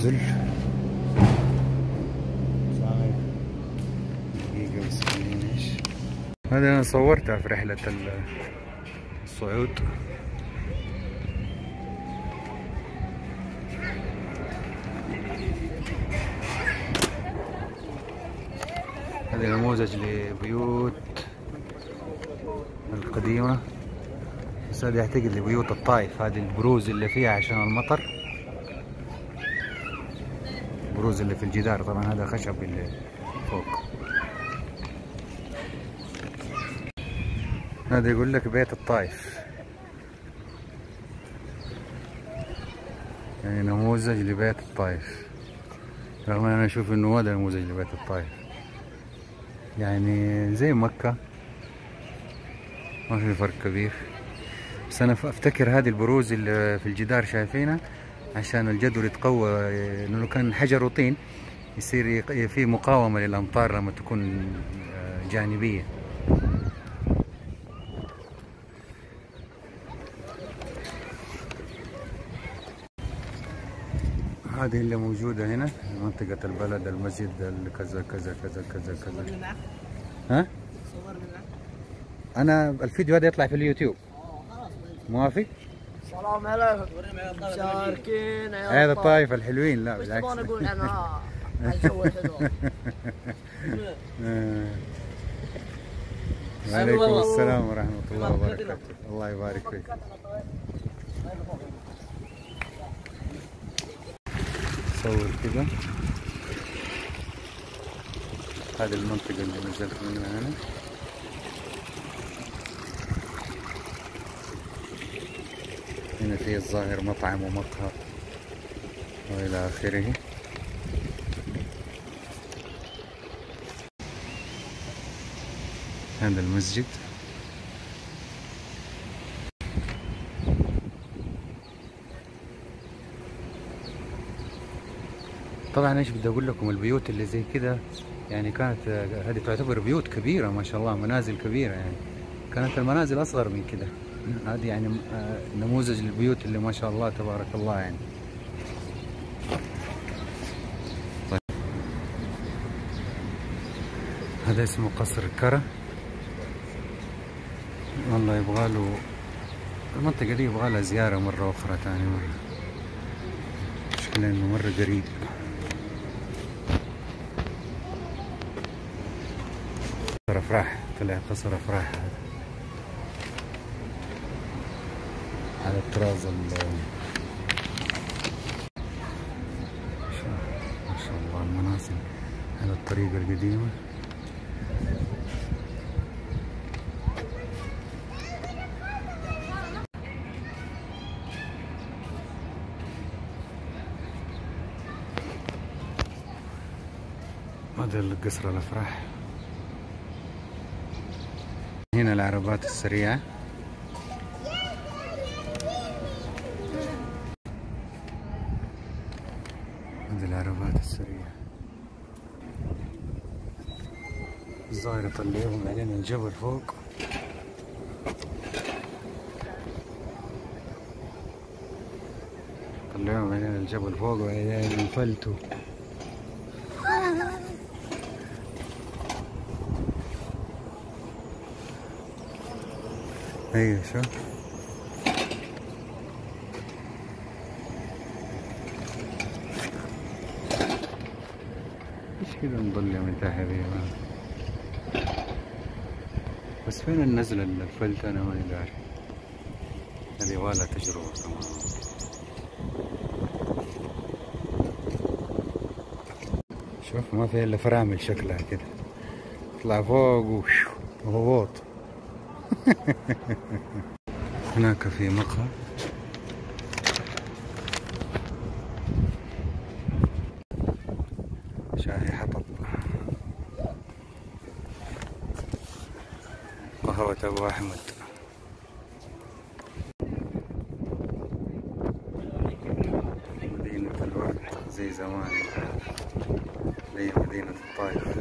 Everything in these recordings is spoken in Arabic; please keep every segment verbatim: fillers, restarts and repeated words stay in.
الذل. دقيقة بس خليني ايش هذا انا صورتها في رحلة الصعود. هذا نموذج لبيوت القديمة، بس هذه اعتقد لبيوت الطائف. هذه البروز اللي فيها عشان المطر، البروز اللي في الجدار. طبعا هذا خشب اللي فوق. هذا يقول لك بيت الطائف، يعني نموذج لبيت الطائف، رغم ان انا اشوف انه هذا نموذج لبيت الطائف، يعني زي مكة ما في فرق كبير. بس انا افتكر هذه البروز اللي في الجدار شايفينها عشان الجدول يتقوى، انه لو كان حجر وطين يصير في مقاومة للامطار لما تكون جانبية. هذه اللي موجودة هنا منطقة البلد، المسجد كذا كذا كذا كذا كذا. ها؟ أنا الفيديو هذا يطلع في اليوتيوب. موافق؟ السلام عليكم. مشاركين هذا الطائف الحلوين. لا بالعكس. بس نقول أنا الجو الحلو. وعليكم السلام ورحمة الله وبركاته. الله يبارك فيك. صور كذا. هذه المنطقة اللي نزلت منها أنا. هنا في الظاهر مطعم ومقهى وإلى آخره. هذا المسجد. طبعا ايش بدي اقول لكم، البيوت اللي زي كده يعني كانت هذه تعتبر بيوت كبيرة ما شاء الله، منازل كبيرة. يعني كانت المنازل اصغر من كده. هذه يعني نموذج للبيوت اللي ما شاء الله تبارك الله يعني. طيب هذا اسمه قصر كرة. والله يبغاله المنطقة دي يبغالها زيارة مرة أخرى ثاني مرة، مشكلة إنه مرة قريب. قصر أفراح، طلع قصر أفراح هذا على الطراز ال ما شاء الله المناظر على الطريقة القديمة. هذا القصر الأفراح. هنا العربات السريعة. هذه العربات السريعة. الظاهر يطلعوهم علينا الجبل فوق. طلعوهم علينا الجبل فوق وبعدين انفلتوا. ايوه شوف ايش كذا مضلة من تحت ذي. بس فين النزلة الفلت انا ماني داري. هذه ولا تجربة كمان. شوف ما في الا فرامل شكلها كده، تطلع فوق وهبوط. هناك في مقهى شاهي حطب، قهوة أبو أحمد. مدينة الوقت زي زمان، زي مدينة الطائف.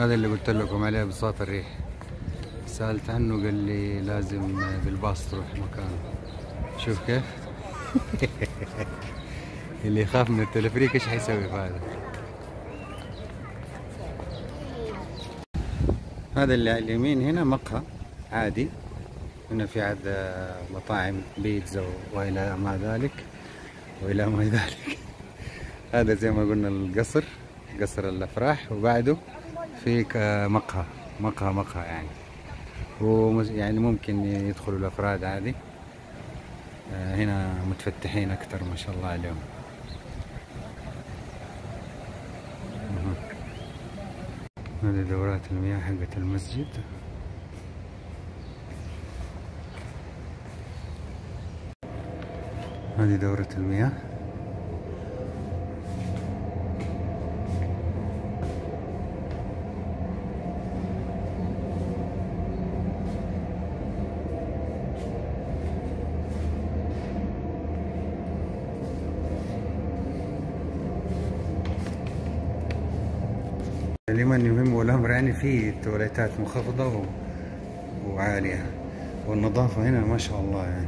هذا اللي قلت لكم عليه بساط الريح، سألت عنه قال لي لازم بالباص تروح مكانه. شوف كيف اللي يخاف من التلفريك ايش حيسوي في هذا. هذا اللي على اليمين هنا مقهى عادي، هنا في عاد مطاعم بيتزا والى ما ذلك والى ما ذلك. هذا زي ما قلنا القصر، قصر الافراح، وبعده في مقهى مقهى مقهى يعني، ويعني ممكن يدخلوا الافراد عادي. هنا متفتحين اكثر ما شاء الله عليهم. هذه دورات المياه حقت المسجد. هذه دورة المياه. لمن يهمه الأمر يعني في تواليتات مخفضة و... وعالية، والنظافة هنا ما شاء الله يعني.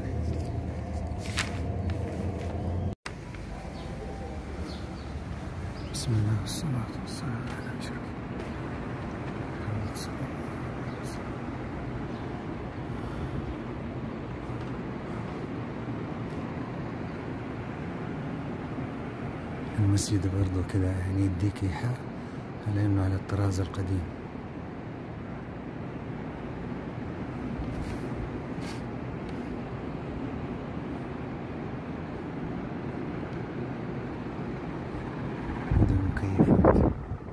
بسم الله والصلاة والسلام على أشرف محمد صلى الله عليه وسلم. المسجد برضو كذا يعني يديك إيحاء على إنه على الطراز القديم. هذه المكيفات.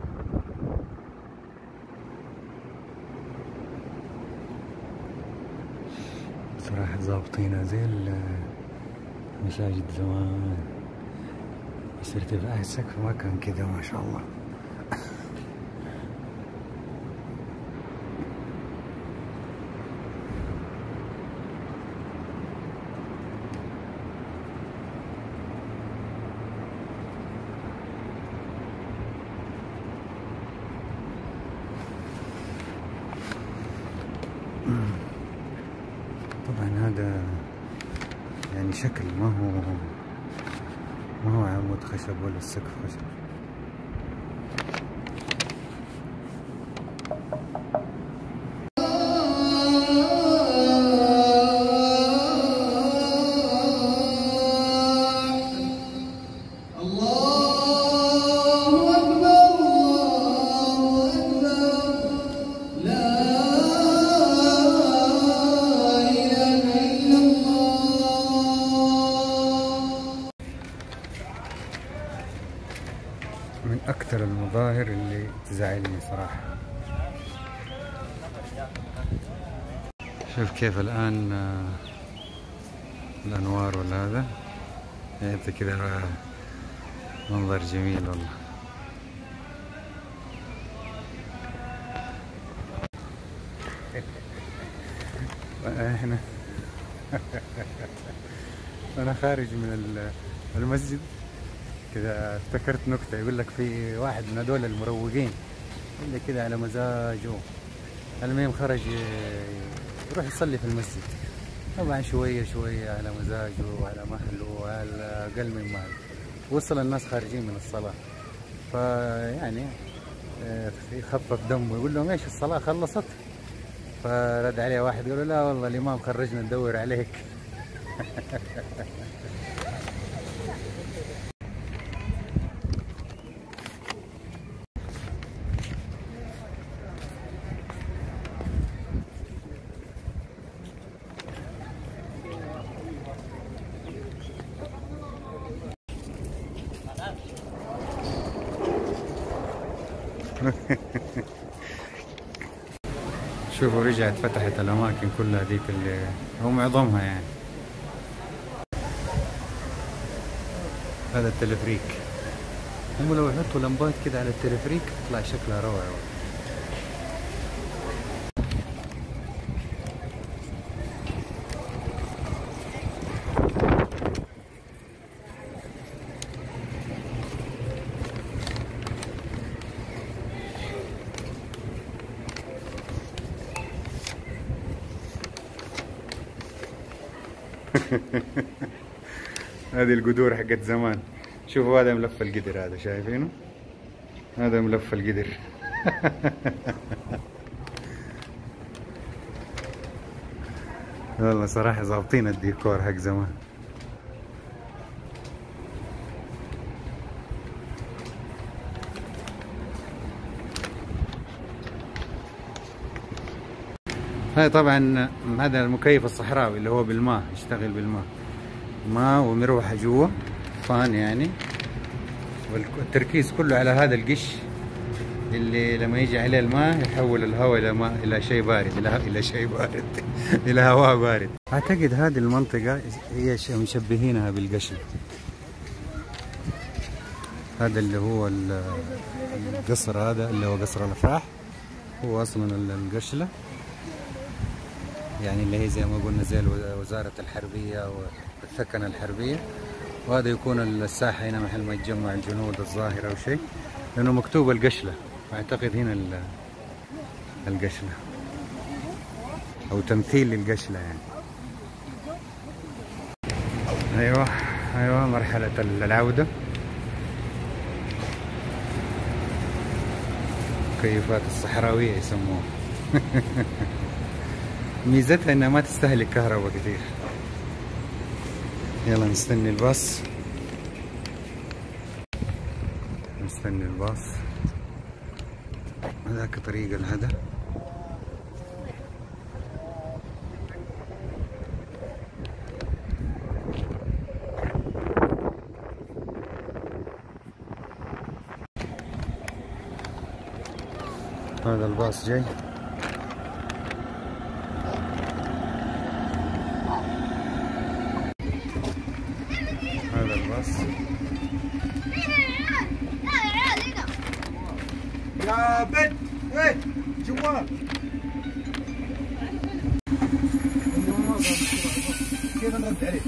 صراحة ظابطينها زي المساجد زمان، بس ارتفاع السقف ما كان كذا ما شاء الله. طبعا هذا يعني شكل، ما هو ما هو عمود خشب ولا السقف خشب. من أكثر المظاهر اللي تزعلني صراحة. شوف كيف الآن الأنوار ولا هذا يعني كذا منظر جميل والله. احنا أنا خارج من المسجد كذا افتكرت نكتة، يقول لك في واحد من هذول المروقين اللي كذا على مزاجه، المهم خرج يروح يصلي في المسجد، طبعا شوية شوية على مزاجه وعلى مهله وعلى أقل من مهل، وصل الناس خارجين من الصلاة، فيعني يخفف دمه يقول لهم ايش الصلاة خلصت؟ فرد عليه واحد قال له لا والله الإمام خرجنا ندور عليك. شوفوا رجعت فتحت الأماكن كلها ذيك اللي هو معظمها يعني. هذا التلفريك، هم لو يحطوا لمبات كده على التلفريك تطلع شكلها روعة. هذه القدور حقت زمان. شوفوا هذا ملف القدر، هذا شايفينه؟ هذا ملف القدر. والله صراحة ظابطين الديكور حق زمان. هاي طبعا هذا المكيف الصحراوي اللي هو بالماء، يشتغل بالماء، ماء ومروحة جوا، فان يعني، والتركيز كله على هذا القش اللي لما يجي عليه الماء يحول الهواء الى ماء، الى شيء بارد، الى الى شيء بارد، الى هواء بارد. اعتقد هذه المنطقة هي مشبهينها بالقشل. هذا اللي هو القصر، هذا اللي هو قصر الافراح، هو اصلا القشلة يعني، اللي هي زي ما قلنا زي وزارة الحربية والثكنة الحربية. وهذا يكون الساحة هنا محل ما يتجمع الجنود الظاهرة أو شيء، لأنه مكتوب القشلة، أعتقد هنا القشلة أو تمثيل للقشلة يعني. أيوة أيوة مرحلة العودة. مكيفات الصحراوية يسموها. ميزتها انها ما تستهلك كهرباء كثير. يلا نستني الباص، نستني الباص. هذاك طريق الهدى. هذا الباص جاي. هذا الباص. يا بنت وين جوال؟ كيف نرد عليه؟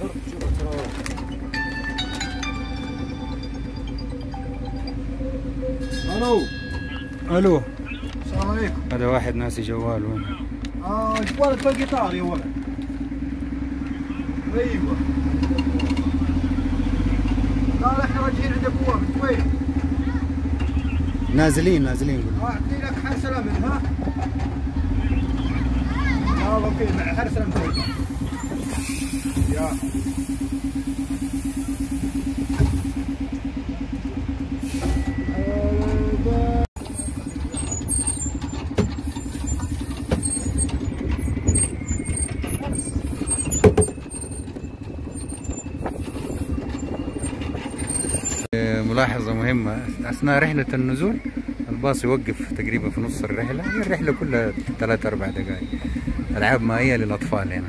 الو الو السلام عليكم. هذا واحد ناسي جوال. وين؟ اه جوالك في القطار يا ولد. ايوه لا احنا راجعين عند ابواب. انت وين؟ نازلين نازلين قول. اعطي لك حرسله منها. لا والله في حرسله منها. يا ملاحظة مهمة أثناء رحلة النزول، الباص يوقف تقريبا في نص الرحلة. هي الرحلة كلها ثلاث أربع دقائق. ألعاب مائية للأطفال هنا.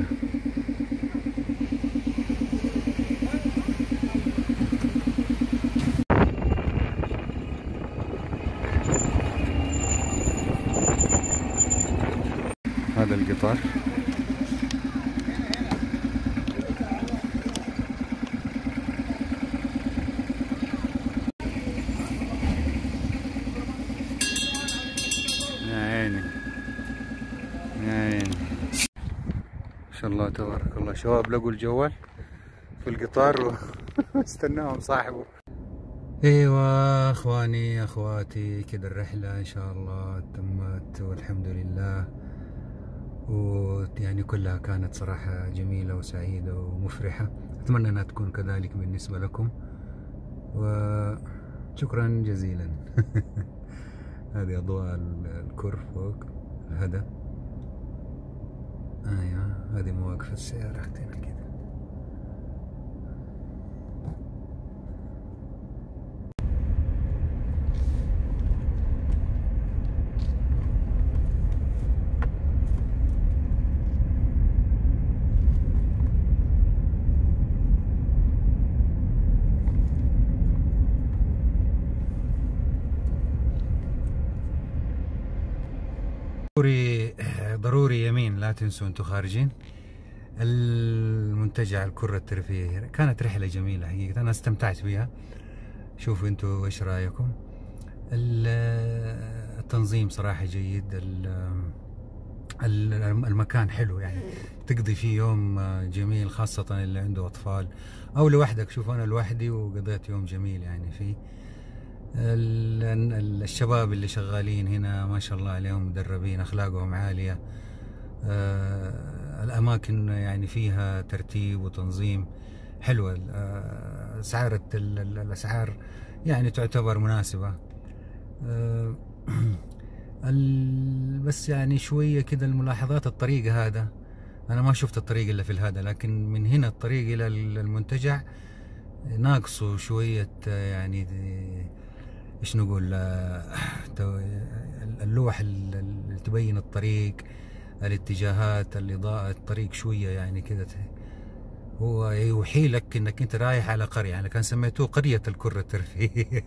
هذا القطار. ما شاء الله تبارك الله. شباب لقوا الجوال في القطار واستناهم صاحبه. ايوه اخواني اخواتي، كذا الرحلة ان شاء الله تمت والحمد لله. ويعني كلها كانت صراحة جميلة وسعيدة ومفرحة. اتمنى انها تكون كذلك بالنسبة لكم، وشكرا جزيلا. هذه اضواء الكر فوق الهدى. ايوه هذه مواقف السيارة اختنا كده. ضروري ضروري يمين، لا تنسوا انتم خارجين. المنتجع الكرة الترفيهية كانت رحلة جميلة حقيقة، أنا استمتعت بها. شوفوا انتم ايش رأيكم. التنظيم صراحة جيد، المكان حلو يعني، تقضي فيه يوم جميل، خاصة اللي عنده أطفال أو لوحدك. شوف أنا لوحدي وقضيت يوم جميل يعني فيه. الشباب اللي شغالين هنا ما شاء الله عليهم مدربين، أخلاقهم عالية. الأماكن يعني فيها ترتيب وتنظيم حلوة. أسعار الأسعار يعني تعتبر مناسبة. بس يعني شوية كده الملاحظات، الطريق هذا أنا ما شفت الطريق إلا في هذا، لكن من هنا الطريق إلى المنتجع ناقصه شوية يعني إيش نقول، اللوح اللي تبين الطريق، الاتجاهات، الإضاءة، الطريق شوية يعني كده هو يوحي لك إنك أنت رايح على قرية. يعني كان سميتوه قرية الكرة الترفيهية.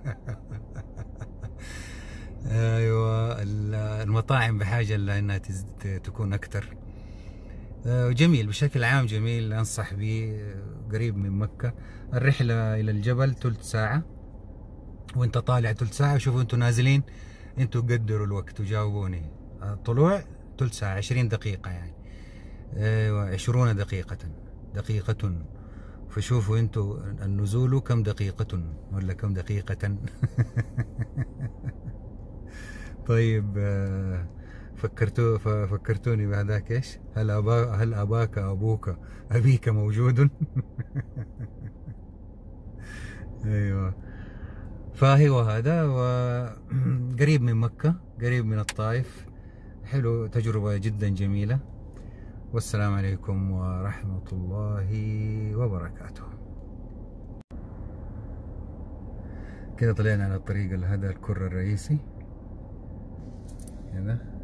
ايوه، المطاعم بحاجه لانها تكون اكثر. جميل بشكل عام، جميل، انصح به. قريب من مكه. الرحله الى الجبل ثلث ساعه، وانت طالع ثلث ساعه. شوفوا انتم نازلين، انتم قدروا الوقت وجاوبوني. الطلوع ثلث ساعه، عشرين دقيقه يعني. ايوه، عشرون دقيقه دقيقه. فشوفوا انتم النزول كم دقيقه ولا كم دقيقه. طيب، فكرتوا فكرتوني بهذاك ايش؟ هل أبا هل اباك ابوك ابيك موجود؟ ايوه، فهو هذا، وقريب من مكة، قريب من الطائف. حلو، تجربة جدا جميلة. والسلام عليكم ورحمة الله وبركاته. كده طلعنا على الطريق هذا الكر الرئيسي هذا.